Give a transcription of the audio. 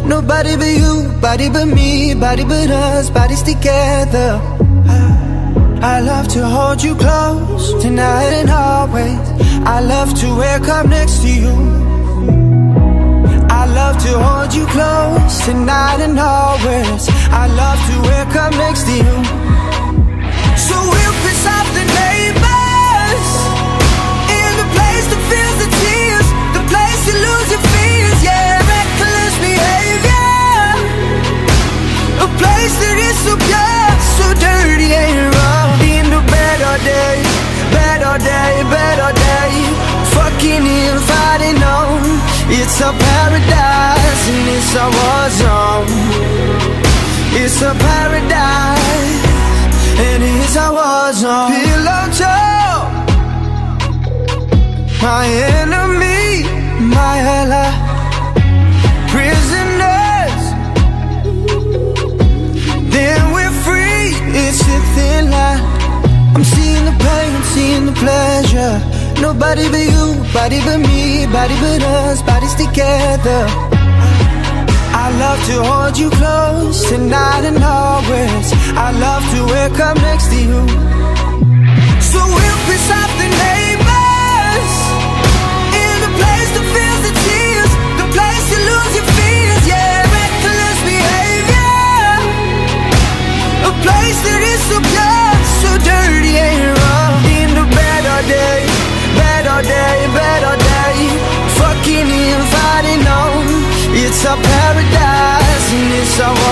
Nobody but you, body but me, body but us, bodies together. I love to hold you close, tonight and always. I love to wake up next to you. I love to hold you close, tonight and always. I love to wake up next to you. So we'll piss off the neighbors, in the place that feels the tears, the place you lose your fears, yeah, reckless behavior. A place that is so pure, so dirty and raw. In the better day, better day, better day. Fucking and fighting on. It's a paradise and it's a war zone. It's a paradise and it's a war zone. Pillow talk, my enemy, my ally. Prisoners, then we're free. It's a thin line. I'm seeing the pain, seeing the pleasure. Nobody but you, body but me, body but us, bodies together. I love to hold you close, tonight and always. I love to wake up next to you. So we'll piss off the neighbors, in the place that feels the tears, the place you lose your fears, yeah, reckless behavior. A place that is so pure, so dirty and raw. In the better day, better day, better day. Fucking and fighting on. It's a paradise and it's a